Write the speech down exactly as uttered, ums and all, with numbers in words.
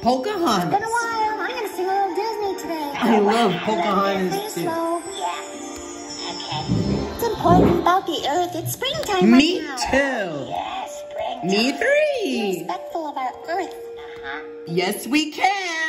Pocahontas. It's been a while. I'm going to sing a little Disney today. I love Pocahontas too. Slow. Yeah. Okay. It's important about the earth. It's springtime Me right now. too. Yeah, springtime. Me three. Be respectful of our earth. Uh-huh. Yes, we can.